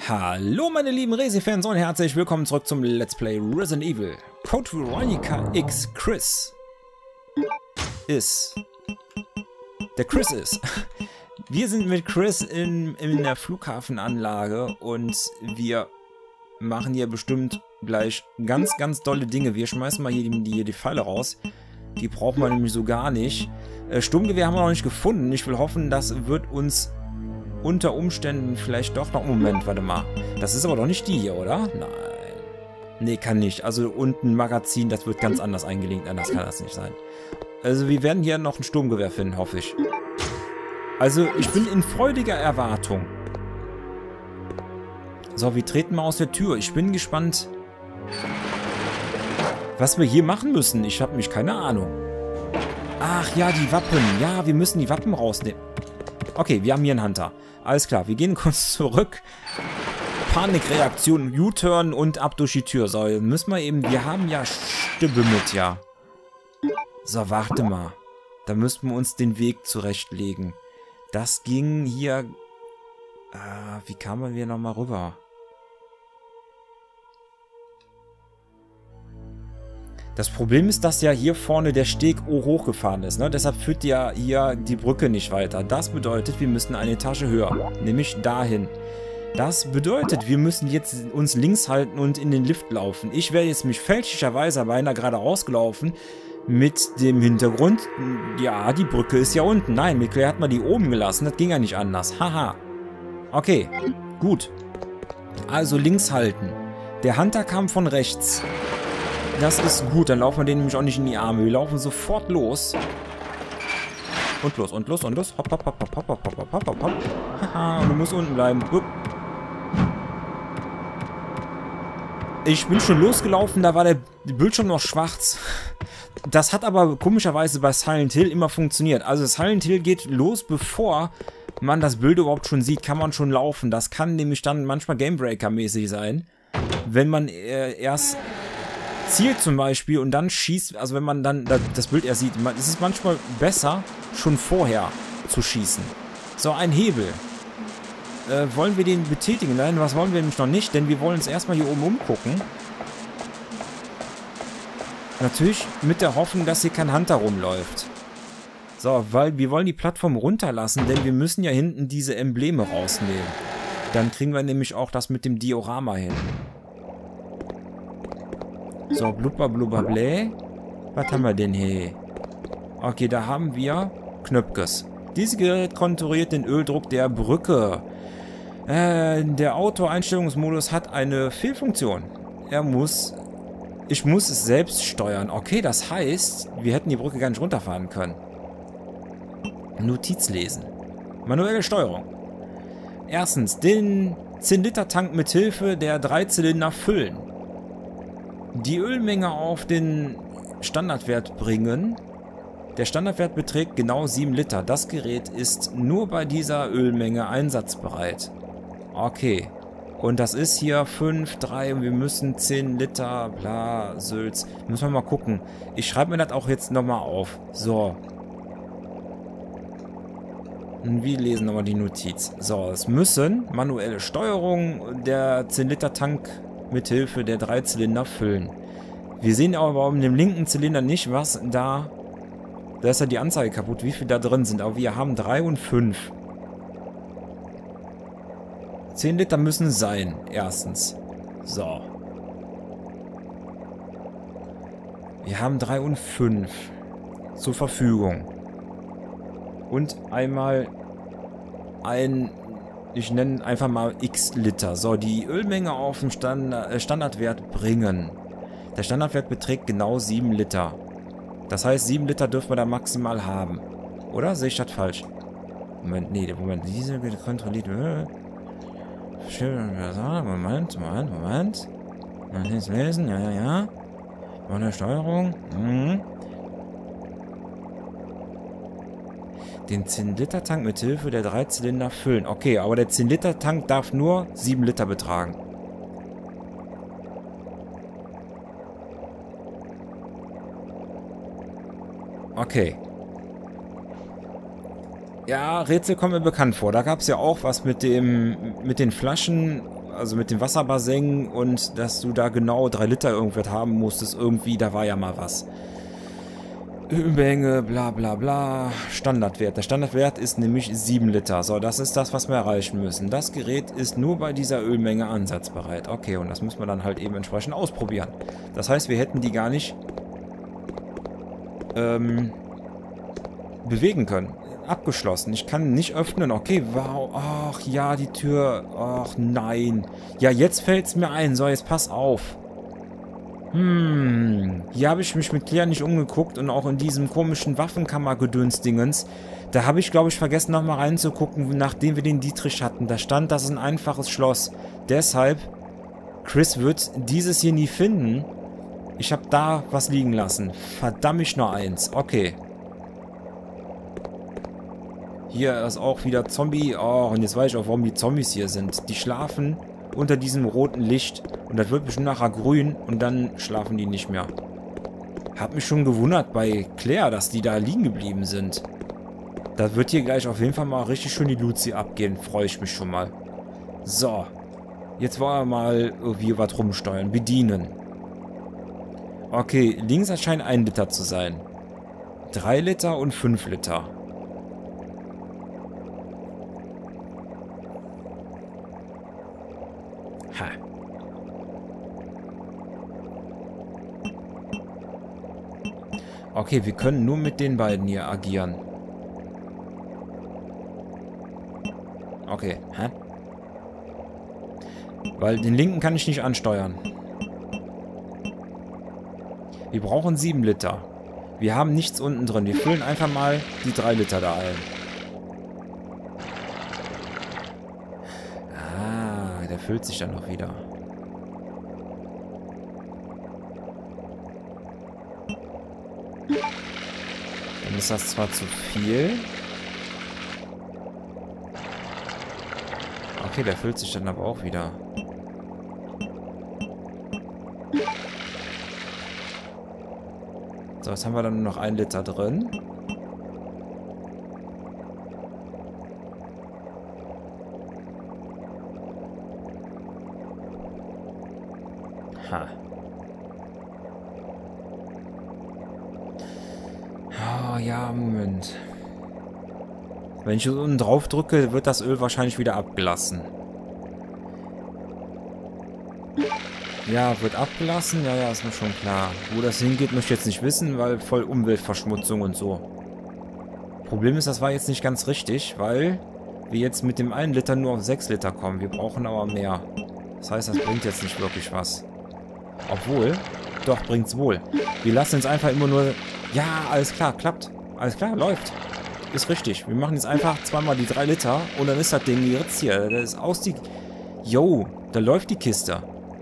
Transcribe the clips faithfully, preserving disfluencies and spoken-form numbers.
Hallo meine lieben Resi-Fans und herzlich willkommen zurück zum Let's Play Resident Evil. Code Veronica X Chris ist... Der Chris ist... Wir sind mit Chris in, in der Flughafenanlage und wir machen hier bestimmt gleich ganz, ganz dolle Dinge. Wir schmeißen mal hier die, die, die Pfeile raus. Die brauchen wir nämlich so gar nicht. Äh, Sturmgewehr haben wir noch nicht gefunden. Ich will hoffen, das wird uns unter Umständen vielleicht doch noch... Moment, warte mal. Das ist aber doch nicht die hier, oder? Nein. Nee, kann nicht. Also unten ein Magazin, das wird ganz anders eingelegt. Anders kann das nicht sein. Also wir werden hier noch ein Sturmgewehr finden, hoffe ich. Also ich bin in freudiger Erwartung. So, wir treten mal aus der Tür. Ich bin gespannt, was wir hier machen müssen. Ich habe mich keine Ahnung. Ach ja, die Wappen. Ja, wir müssen die Wappen rausnehmen. Okay, wir haben hier einen Hunter. Alles klar, wir gehen kurz zurück. Panikreaktion, U-Turn und ab durch die Tür. So, müssen wir eben... Wir haben ja Stimme mit, ja. So, warte mal. Da müssten wir uns den Weg zurechtlegen. Das ging hier... Ah, wie kamen wir nochmal rüber? Das Problem ist, dass ja hier vorne der Steg hochgefahren ist, ne? Deshalb führt ja hier die Brücke nicht weiter. Das bedeutet, wir müssen eine Etage höher, nämlich dahin. Das bedeutet, wir müssen jetzt uns links halten und in den Lift laufen. Ich wäre jetzt mich fälschlicherweise beinahe gerade rausgelaufen mit dem Hintergrund, ja, die Brücke ist ja unten. Nein, mit Claire hat man die oben gelassen, das ging ja nicht anders. Haha. Okay, gut. Also links halten. Der Hunter kam von rechts. Das ist gut, dann laufen wir den nämlich auch nicht in die Arme. Wir laufen sofort los. Und los, und los, und los. Hopp, hopp, hopp, hopp, hopp, hopp, hopp, hopp, hopp, hopp. Haha, und du musst unten bleiben. Hup. Ich bin schon losgelaufen, da war der Bildschirm noch schwarz. Das hat aber komischerweise bei Silent Hill immer funktioniert. Also Silent Hill geht los, bevor man das Bild überhaupt schon sieht, kann man schon laufen. Das kann nämlich dann manchmal Gamebreaker-mäßig sein. Wenn man äh, erst... zielt zum Beispiel und dann schießt, also wenn man dann das Bild erst sieht, ist es manchmal besser, schon vorher zu schießen. So, ein Hebel. Äh, wollen wir den betätigen? Nein, was wollen wir nämlich noch nicht, denn wir wollen uns erstmal hier oben umgucken. Natürlich mit der Hoffnung, dass hier kein Hunter rumläuft. So, weil wir wollen die Plattform runterlassen, denn wir müssen ja hinten diese Embleme rausnehmen. Dann kriegen wir nämlich auch das mit dem Diorama hin. So, blubber, blubber, blä. Was haben wir denn hier? Okay, da haben wir Knöpkes. Dieses Gerät kontrolliert den Öldruck der Brücke. Äh, der Auto-Einstellungsmodus hat eine Fehlfunktion. Er muss... Ich muss es selbst steuern. Okay, das heißt, wir hätten die Brücke gar nicht runterfahren können. Notiz lesen. Manuelle Steuerung. Erstens, den zehn Liter Tank mit Hilfe der drei Zylinder füllen. Die Ölmenge auf den Standardwert bringen. Der Standardwert beträgt genau sieben Liter. Das Gerät ist nur bei dieser Ölmenge einsatzbereit. Okay. Und das ist hier fünf, drei und wir müssen zehn Liter, bla, Sülz. Müssen wir mal gucken. Ich schreibe mir das auch jetzt nochmal auf. So. Und wir lesen nochmal die Notiz. So, es müssen manuelle Steuerung der zehn Liter Tank mit Hilfe der drei Zylinder füllen. Wir sehen aber in dem linken Zylinder nicht, was da... Da ist ja die Anzeige kaputt, wie viel da drin sind. Aber wir haben drei und fünf. zehn Liter müssen es sein, erstens. So. Wir haben drei und fünf zur Verfügung. Und einmal ein... Ich nenne einfach mal X Liter. So, die Ölmenge auf den Standard, äh, Standardwert bringen. Der Standardwert beträgt genau sieben Liter. Das heißt, sieben Liter dürfen wir da maximal haben. Oder? Sehe ich das falsch? Moment, nee, Moment. Diese kontrolliert. Moment, Moment, Moment. Mal jetzt lesen. Ja, ja, ja. Meine Steuerung. Mhm. Den zehn Liter Tank mit Hilfe der drei Zylinder füllen. Okay, aber der zehn Liter Tank darf nur sieben Liter betragen. Okay. Ja, Rätsel kommen mir bekannt vor. Da gab es ja auch was mit dem, mit den Flaschen also mit dem Wasserbassin und dass du da genau drei Liter irgendwas haben musstest, irgendwie, da war ja mal was. Ölmenge, bla bla bla, Standardwert. Der Standardwert ist nämlich sieben Liter. So, das ist das, was wir erreichen müssen. Das Gerät ist nur bei dieser Ölmenge ansatzbereit. Okay, und das müssen wir dann halt eben entsprechend ausprobieren. Das heißt, wir hätten die gar nicht ähm, bewegen können. Abgeschlossen. Ich kann nicht öffnen. Okay, wow. Ach ja, die Tür. Ach nein. Ja, jetzt fällt es mir ein. So, jetzt pass auf. Hm, hier habe ich mich mit Claire nicht umgeguckt und auch in diesem komischen Waffenkammer-Gedöns-Dingens, da habe ich, glaube ich, vergessen nochmal reinzugucken, nachdem wir den Dietrich hatten. Da stand, das ist ein einfaches Schloss. Deshalb, Chris wird dieses hier nie finden. Ich habe da was liegen lassen. Verdammt, ich nur eins. Okay. Hier ist auch wieder Zombie. Oh, und jetzt weiß ich auch, warum die Zombies hier sind. Die schlafen unter diesem roten Licht. Und das wird bestimmt nachher grün. Und dann schlafen die nicht mehr. Hab mich schon gewundert bei Claire, dass die da liegen geblieben sind. Da wird hier gleich auf jeden Fall mal richtig schön die Luzi abgehen. Freue ich mich schon mal. So. Jetzt wollen wir mal irgendwie was rumsteuern. Bedienen. Okay, links erscheint ein Liter zu sein. Drei Liter und fünf Liter. Ha. Okay, wir können nur mit den beiden hier agieren. Okay, hä? Weil den linken kann ich nicht ansteuern. Wir brauchen sieben Liter. Wir haben nichts unten drin. Wir füllen einfach mal die drei Liter da ein. Ah, der füllt sich dann noch wieder. Dann ist das zwar zu viel. Okay, der füllt sich dann aber auch wieder. So, jetzt haben wir dann nur noch ein Liter drin. Ha. Oh, ja, Moment. Wenn ich unten drauf drücke, wird das Öl wahrscheinlich wieder abgelassen. Ja, wird abgelassen. Ja, ja, ist mir schon klar. Wo das hingeht, möchte ich jetzt nicht wissen, weil voll Umweltverschmutzung und so. Problem ist, das war jetzt nicht ganz richtig, weil wir jetzt mit dem einen Liter nur auf sechs Liter kommen. Wir brauchen aber mehr. Das heißt, das bringt jetzt nicht wirklich was. Obwohl, doch, bringt's wohl. Wir lassen uns einfach immer nur... Ja, alles klar, klappt. Alles klar, läuft. Ist richtig. Wir machen jetzt einfach zweimal die drei Liter und dann ist das Ding jetzt hier. Das ist aus die... Yo, da läuft die Kiste.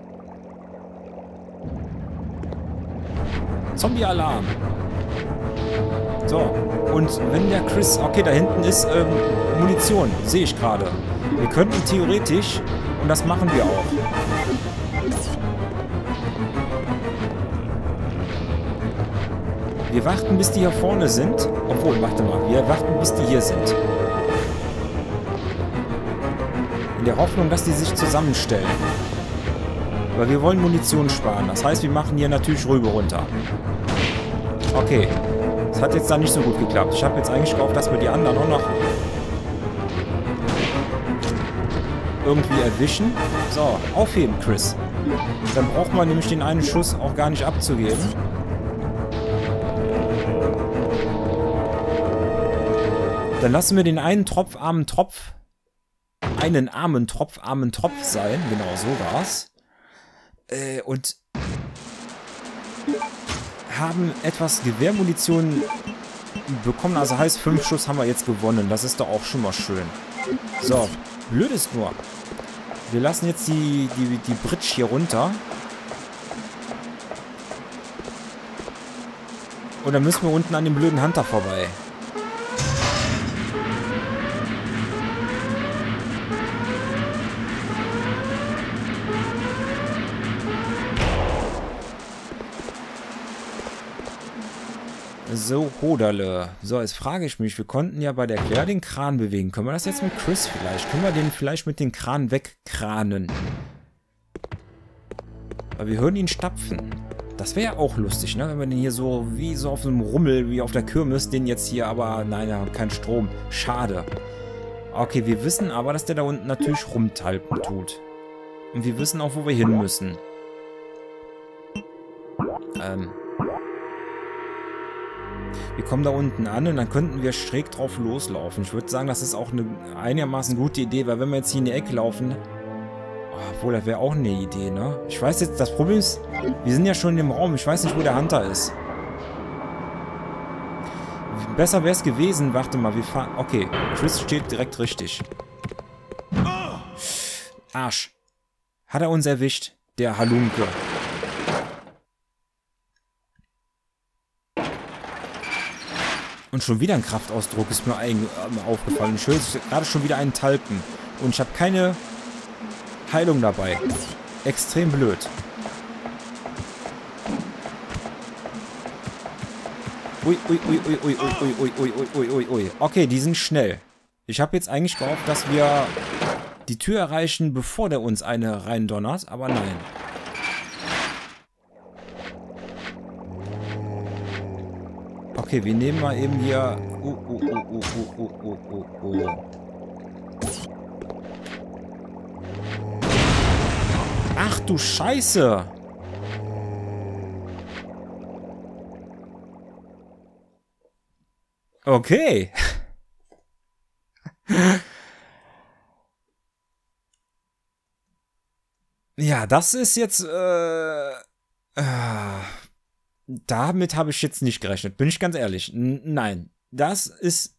Zombie-Alarm. So, und wenn der Chris... Okay, da hinten ist ähm, Munition. Sehe ich gerade. Wir könnten theoretisch... Und das machen wir auch. Wir warten, bis die hier vorne sind. Obwohl, warte mal. Wir warten, bis die hier sind. In der Hoffnung, dass die sich zusammenstellen. Weil wir wollen Munition sparen. Das heißt, wir machen hier natürlich Rübe runter. Okay. Das hat jetzt da nicht so gut geklappt. Ich habe jetzt eigentlich gehofft, dass wir die anderen auch noch irgendwie erwischen. So, aufheben, Chris. Dann braucht man nämlich den einen Schuss auch gar nicht abzugeben. Dann lassen wir den einen Tropf, armen Tropf, einen armen Tropf, armen Tropf sein. Genau, so war's. Äh, und haben etwas Gewehrmunition bekommen. Also heißt, fünf Schuss haben wir jetzt gewonnen. Das ist doch auch schon mal schön. So, blöd ist nur. Wir lassen jetzt die, die, die Bridge hier runter. Und dann müssen wir unten an dem blöden Hunter vorbei. So, Hoderle. So, jetzt frage ich mich, wir konnten ja bei der Claire den Kran bewegen. Können wir das jetzt mit Chris vielleicht? Können wir den vielleicht mit dem Kran wegkranen? Weil wir hören ihn stapfen. Das wäre ja auch lustig, ne? Wenn wir den hier so, wie so auf einem Rummel, wie auf der Kirmes, den jetzt hier, aber nein, er hat keinen Strom. Schade. Okay, wir wissen aber, dass der da unten natürlich rumtalpen tut. Und wir wissen auch, wo wir hin müssen. Ähm. Wir kommen da unten an und dann könnten wir schräg drauf loslaufen. Ich würde sagen, das ist auch eine einigermaßen gute Idee, weil wenn wir jetzt hier in die Ecke laufen... Obwohl, das wäre auch eine Idee, ne? Ich weiß jetzt, das Problem ist, wir sind ja schon im Raum. Ich weiß nicht, wo der Hunter ist. Besser wäre es gewesen. Warte mal, wir fahren... Okay, Chris steht direkt richtig. Arsch. Hat er uns erwischt, der Halunke. Und schon wieder ein Kraftausdruck ist mir ein, äh, aufgefallen. Ich höre gerade schon wieder einen Talpen. Und ich habe keine Heilung dabei. Extrem blöd. Ui, ui, ui, ui, ui, ui, ui, ui, ui, ui, ui, ui. Okay, die sind schnell. Ich habe jetzt eigentlich gehofft, dass wir die Tür erreichen, bevor der uns eine reindonnert. Aber nein. Okay, wir nehmen mal eben hier... Uh, uh, uh, uh, uh, uh, uh, uh, uh. Ach du Scheiße! Okay. Ja, das ist jetzt... Äh, äh, damit habe ich jetzt nicht gerechnet, bin ich ganz ehrlich. N- nein, das ist...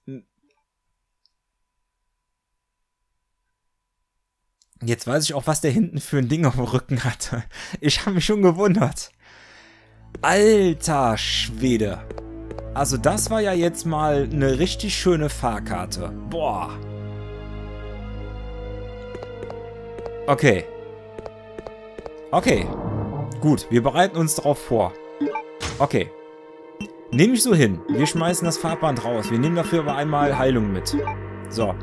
Jetzt weiß ich auch, was der hinten für ein Ding auf dem Rücken hatte. Ich habe mich schon gewundert. Alter Schwede. Also das war ja jetzt mal eine richtig schöne Fahrkarte. Boah. Okay. Okay. Gut, wir bereiten uns darauf vor. Okay. Nehme ich so hin. Wir schmeißen das Farbband raus. Wir nehmen dafür aber einmal Heilung mit. So.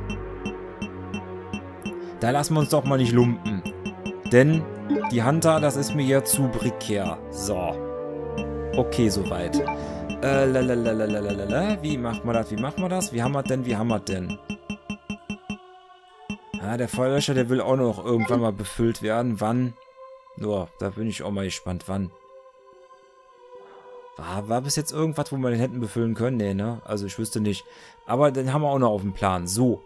Da lassen wir uns doch mal nicht lumpen. Denn die Hunter, das ist mir hier zu prekär. So. Okay, soweit. Äh, lalalala. Wie macht man das? Wie macht man das? Wie haben wir denn? Wie haben wir denn? Ah, der Feuerlöscher, der will auch noch irgendwann mal befüllt werden. Wann? Nur, oh, da bin ich auch mal gespannt. Wann? War, war bis jetzt irgendwas, wo wir den hätten befüllen können? Nee, ne? Also ich wüsste nicht. Aber den haben wir auch noch auf dem Plan. So.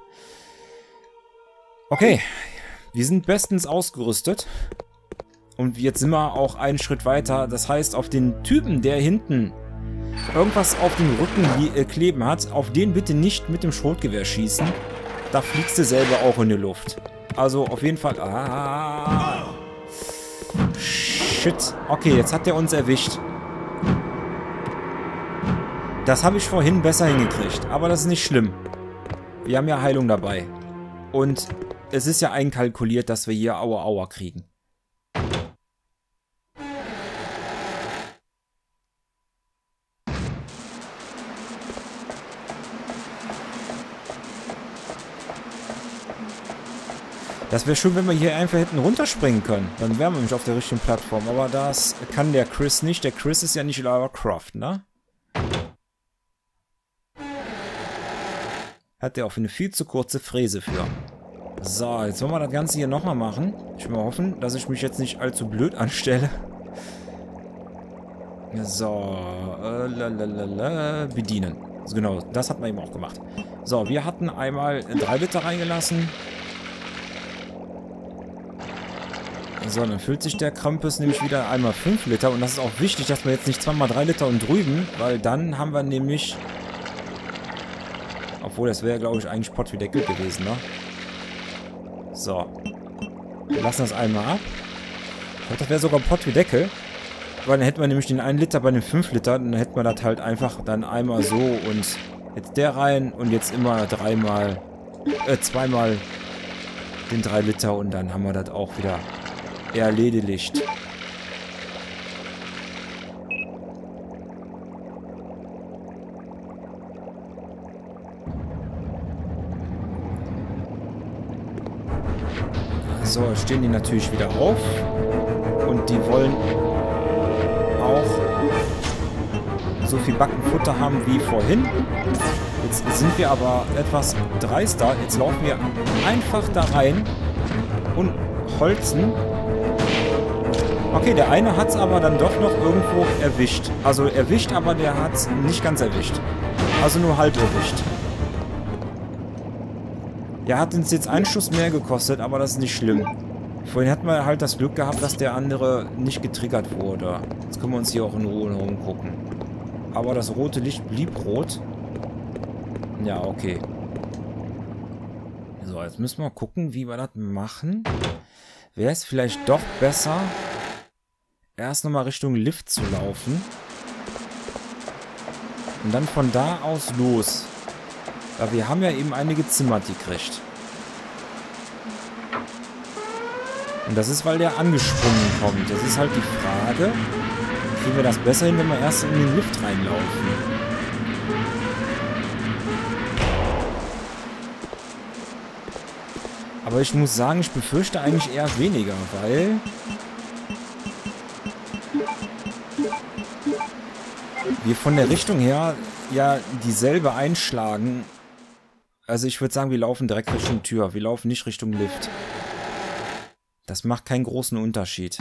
Okay, wir sind bestens ausgerüstet und jetzt sind wir auch einen Schritt weiter. Das heißt, auf den Typen, der hinten irgendwas auf dem Rücken äh, kleben hat, auf den bitte nicht mit dem Schrotgewehr schießen. Da fliegst du selber auch in die Luft. Also auf jeden Fall... Ah, shit. Okay, jetzt hat der uns erwischt. Das habe ich vorhin besser hingekriegt, aber das ist nicht schlimm. Wir haben ja Heilung dabei. Und... es ist ja einkalkuliert, dass wir hier Aua Aua kriegen. Das wäre schön, wenn wir hier einfach hätten runterspringen können. Dann wären wir nämlich auf der richtigen Plattform. Aber das kann der Chris nicht. Der Chris ist ja nicht Lara Croft, ne? Hat der auch eine viel zu kurze Fräse für. So, jetzt wollen wir das Ganze hier nochmal machen. Ich will mal hoffen, dass ich mich jetzt nicht allzu blöd anstelle. So, äh, lalalala, bedienen. Also genau, das hat man eben auch gemacht. So, wir hatten einmal drei Liter reingelassen. So, dann füllt sich der Krampus nämlich wieder einmal fünf Liter. Und das ist auch wichtig, dass wir jetzt nicht zweimal drei Liter und drüben, weil dann haben wir nämlich... Obwohl, das wäre, glaube ich, eigentlich Pott wie Deckel gewesen, ne? So. Wir lassen das einmal ab. Ich glaube, das wäre sogar Pott wie Deckel. Weil dann hätten wir nämlich den einen Liter bei den fünf Liter. Dann hätten wir das halt einfach dann einmal so und jetzt der rein und jetzt immer dreimal, äh, zweimal den drei Liter und dann haben wir das auch wieder erledigt. So, stehen die natürlich wieder auf. Und die wollen auch so viel Backenfutter haben wie vorhin. Jetzt sind wir aber etwas dreister. Jetzt laufen wir einfach da rein und holzen. Okay, der eine hat es aber dann doch noch irgendwo erwischt. Also erwischt, aber der hat es nicht ganz erwischt. Also nur halb erwischt. Ja, hat uns jetzt einen Schuss mehr gekostet, aber das ist nicht schlimm. Vorhin hatten wir halt das Glück gehabt, dass der andere nicht getriggert wurde. Jetzt können wir uns hier auch in Ruhe rumgucken. Aber das rote Licht blieb rot. Ja, okay. So, jetzt müssen wir gucken, wie wir das machen. Wäre es vielleicht doch besser, erst nochmal Richtung Lift zu laufen. Und dann von da aus los. Weil wir haben ja eben einige Zimmer gekriegt. Und das ist, weil der angesprungen kommt. Das ist halt die Frage, kriegen wir das besser hin, wenn wir erst in den Lift reinlaufen? Aber ich muss sagen, ich befürchte eigentlich eher weniger, weil wir von der Richtung her ja dieselbe einschlagen. Also ich würde sagen, wir laufen direkt Richtung Tür. Wir laufen nicht Richtung Lift. Das macht keinen großen Unterschied.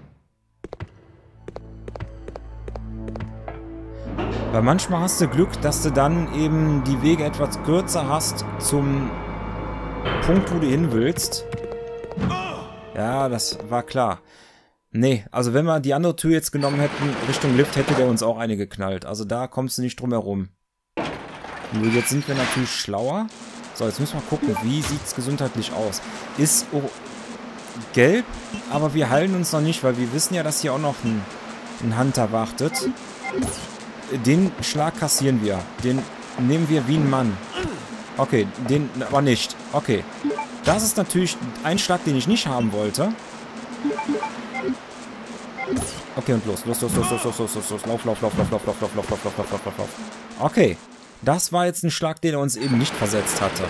Weil manchmal hast du Glück, dass du dann eben die Wege etwas kürzer hast zum Punkt, wo du hin willst. Ja, das war klar. Nee, also wenn wir die andere Tür jetzt genommen hätten, Richtung Lift, hätte der uns auch eine geknallt. Also da kommst du nicht drum herum. Nur jetzt sind wir natürlich schlauer. So, jetzt müssen wir gucken, wie sieht es gesundheitlich aus. Ist oh, gelb, aber wir heilen uns noch nicht, weil wir wissen ja, dass hier auch noch ein, ein Hunter wartet. Den Schlag kassieren wir. Den nehmen wir wie ein Mann. Okay, den aber nicht. Okay. Das ist natürlich ein Schlag, den ich nicht haben wollte. Okay, und los. Los, los, los, los, los, los, los, los. Lauf, lauf, lauf, lauf, lauf, lauf, lauf, lauf, lauf, lauf, lauf, lauf, lauf, lauf. Okay. Das war jetzt ein Schlag, den er uns eben nicht versetzt hatte.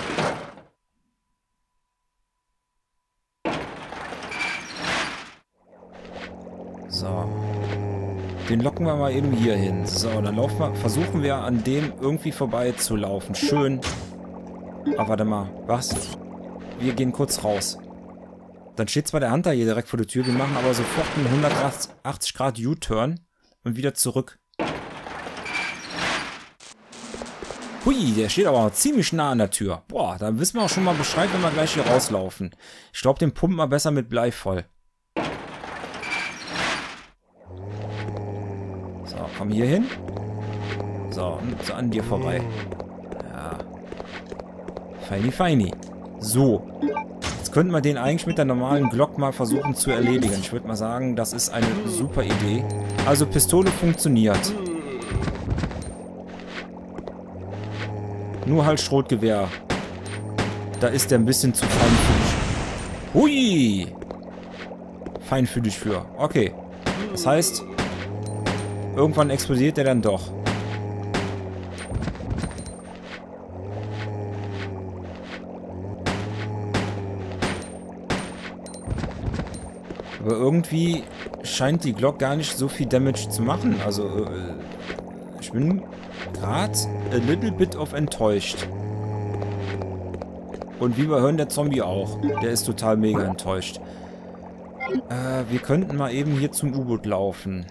So. Den locken wir mal eben hier hin. So, dann laufen wir, versuchen wir an dem irgendwie vorbei zu laufen. Schön. Aber warte mal. Was? Wir gehen kurz raus. Dann steht zwar der Hunter hier direkt vor der Tür. Wir machen aber sofort einen hundertachtzig Grad U-Turn und wieder zurück. Hui, der steht aber ziemlich nah an der Tür. Boah, dann wissen wir auch schon mal Bescheid, wenn wir gleich hier rauslaufen. Ich glaube, den pumpen wir besser mit Blei voll. So, komm hier hin. So, und so an dir vorbei. Ja. Feini, feini. So. Jetzt könnten wir den eigentlich mit der normalen Glock mal versuchen zu erledigen. Ich würde mal sagen, das ist eine super Idee. Also, Pistole funktioniert. Nur halt Schrotgewehr. Da ist der ein bisschen zu feinfühlig. Hui! Feinfühlig für. Okay. Das heißt, irgendwann explodiert der dann doch. Aber irgendwie scheint die Glock gar nicht so viel Damage zu machen. Also, äh, ich bin gerade a little bit of enttäuscht. Und wie wir hören, der Zombie auch. Der ist total mega enttäuscht. Äh, wir könnten mal eben hier zum U-Boot laufen.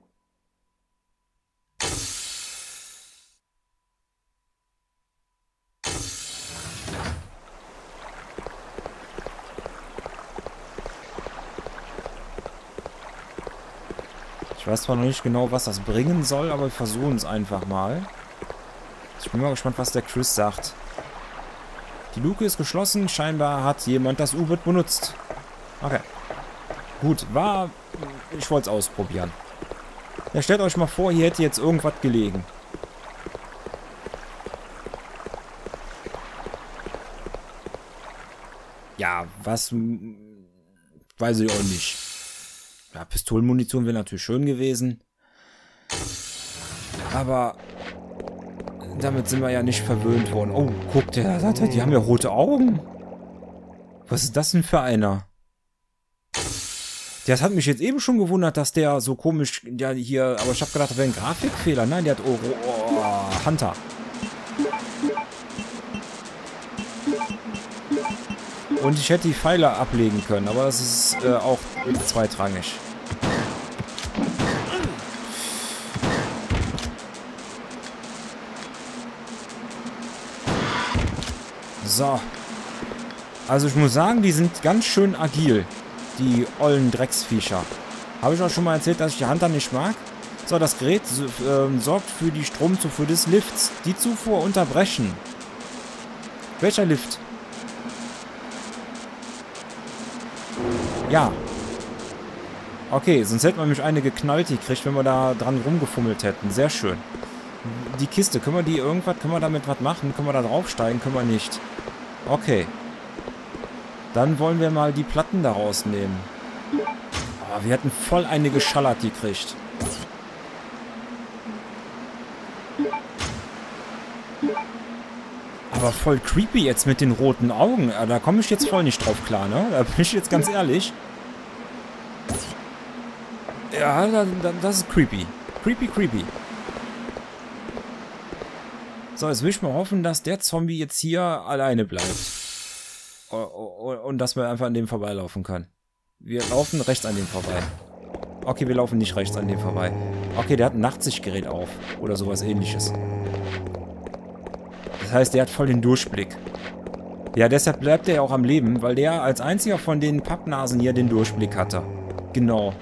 Ich weiß zwar noch nicht genau, was das bringen soll, aber wir versuchen es einfach mal. Ich bin mal gespannt, was der Chris sagt. Die Luke ist geschlossen. Scheinbar hat jemand das U-Boot benutzt. Okay. Gut, war... Ich wollte es ausprobieren. Ja, stellt euch mal vor, hier hätte jetzt irgendwas gelegen. Ja, was... Weiß ich auch nicht. Ja, Pistolenmunition wäre natürlich schön gewesen. Aber... Damit sind wir ja nicht verwöhnt worden. Oh, guck, der, die haben ja rote Augen. Was ist das denn für einer? Das hat mich jetzt eben schon gewundert, dass der so komisch, ja hier, aber ich habe gedacht, das wäre ein Grafikfehler. Nein, der hat, oh, oh, oh, Hunter. Und ich hätte die Pfeile ablegen können, aber das ist äh, auch zweitrangig. So. Also ich muss sagen, die sind ganz schön agil. Die ollen Drecksviecher. Habe ich auch schon mal erzählt, dass ich die Hunter nicht mag? So, das Gerät äh, sorgt für die Stromzufuhr des Lifts. Die Zufuhr unterbrechen. Welcher Lift? Ja. Okay, sonst hätten wir nämlich eine geknallt gekriegt, wenn wir da dran rumgefummelt hätten. Sehr schön. Die Kiste, können wir die irgendwas, können wir damit was machen? Können wir da draufsteigen? Können wir nicht. Okay. Dann wollen wir mal die Platten da rausnehmen. Oh, wir hätten voll eine geschallert gekriegt. Aber voll creepy jetzt mit den roten Augen. Da komme ich jetzt voll nicht drauf klar, ne? Da bin ich jetzt ganz ehrlich. Ja, das ist creepy. Creepy, creepy. So, jetzt will ich mal hoffen, dass der Zombie jetzt hier alleine bleibt. Und dass wir einfach an dem vorbeilaufen können. Wir laufen rechts an dem vorbei. Okay, wir laufen nicht rechts an dem vorbei. Okay, der hat ein Nachtsichtgerät auf. Oder sowas ähnliches. Das heißt, der hat voll den Durchblick. Ja, deshalb bleibt er ja auch am Leben, weil der als einziger von den Pappnasen hier den Durchblick hatte. Genau.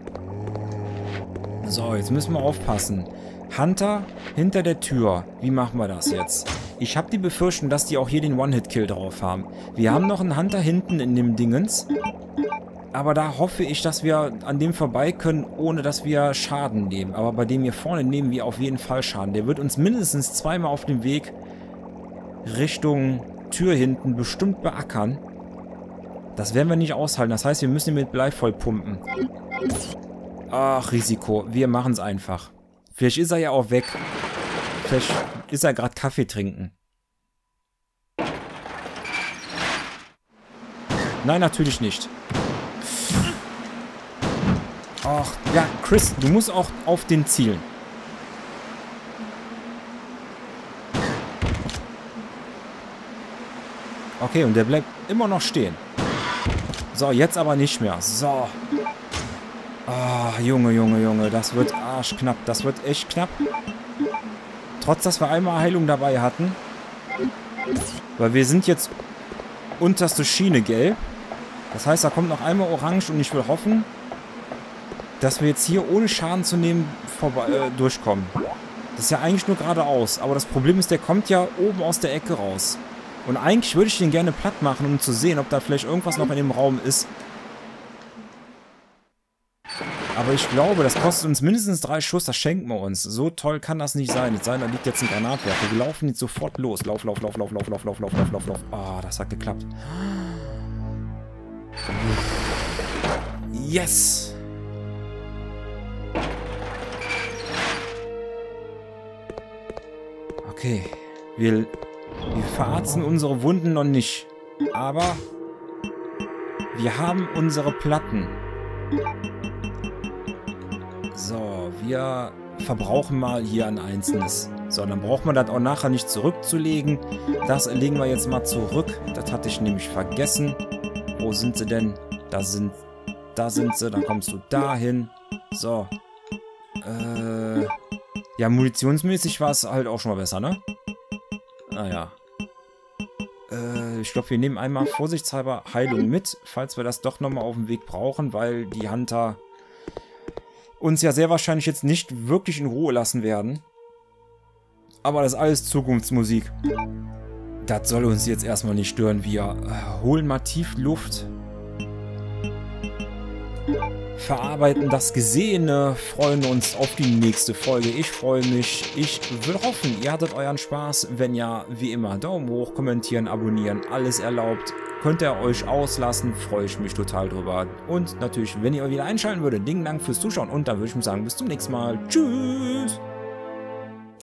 So, jetzt müssen wir aufpassen. Hunter hinter der Tür. Wie machen wir das jetzt? Ich habe die Befürchtung, dass die auch hier den One-Hit-Kill drauf haben. Wir haben noch einen Hunter hinten in dem Dingens. Aber da hoffe ich, dass wir an dem vorbei können, ohne dass wir Schaden nehmen. Aber bei dem hier vorne nehmen wir auf jeden Fall Schaden. Der wird uns mindestens zweimal auf dem Weg Richtung Tür hinten bestimmt beackern. Das werden wir nicht aushalten. Das heißt, wir müssen ihn mit Blei voll pumpen. Ach, Risiko. Wir machen es einfach. Vielleicht ist er ja auch weg. Vielleicht ist er gerade Kaffee trinken. Nein, natürlich nicht. Ach, ja, Chris, du musst auch auf den zielen. Okay, und der bleibt immer noch stehen. So, jetzt aber nicht mehr. So. Ah, Junge, Junge, Junge, das wird arschknapp. Das wird echt knapp. Trotz, dass wir einmal Heilung dabei hatten. Weil wir sind jetzt unterste Schiene gelb. Das heißt, da kommt noch einmal orange und ich will hoffen, dass wir jetzt hier ohne Schaden zu nehmen vorbei, äh, durchkommen. Das ist ja eigentlich nur geradeaus. Aber das Problem ist, der kommt ja oben aus der Ecke raus. Und eigentlich würde ich den gerne platt machen, um zu sehen, ob da vielleicht irgendwas noch in dem Raum ist. Aber ich glaube, das kostet uns mindestens drei Schuss, das schenken wir uns. So toll kann das nicht sein. Jetzt sein, da liegt jetzt ein Granatwerfer. Wir laufen jetzt sofort los. Lauf, lauf, lauf, lauf, lauf, lauf, lauf, lauf, lauf, lauf, lauf. Ah, das hat geklappt. Yes! Okay. Wir, wir verarzen unsere Wunden noch nicht. Aber wir haben unsere Platten. So, wir verbrauchen mal hier ein einzelnes. So, dann braucht man das auch nachher nicht zurückzulegen. Das legen wir jetzt mal zurück. Das hatte ich nämlich vergessen. Wo sind sie denn? Da sind, da sind sie. Dann kommst du dahin. So. Äh, ja, munitionsmäßig war es halt auch schon mal besser, ne? Naja. Äh, ich glaube, wir nehmen einmal vorsichtshalber Heilung mit, falls wir das doch nochmal auf dem Weg brauchen, weil die Hunter uns ja sehr wahrscheinlich jetzt nicht wirklich in Ruhe lassen werden. Aber das ist alles Zukunftsmusik. Das soll uns jetzt erstmal nicht stören. Wir äh, holen mal tief Luft. Verarbeiten das Gesehene. Freuen uns auf die nächste Folge. Ich freue mich. Ich will hoffen, ihr hattet euren Spaß. Wenn ja, wie immer, Daumen hoch, kommentieren, abonnieren. Alles erlaubt. Könnt ihr euch auslassen, freue ich mich total drüber. Und natürlich, wenn ihr wieder einschalten würdet, Ding Dank fürs Zuschauen. Und dann würde ich sagen, bis zum nächsten Mal. Tschüss!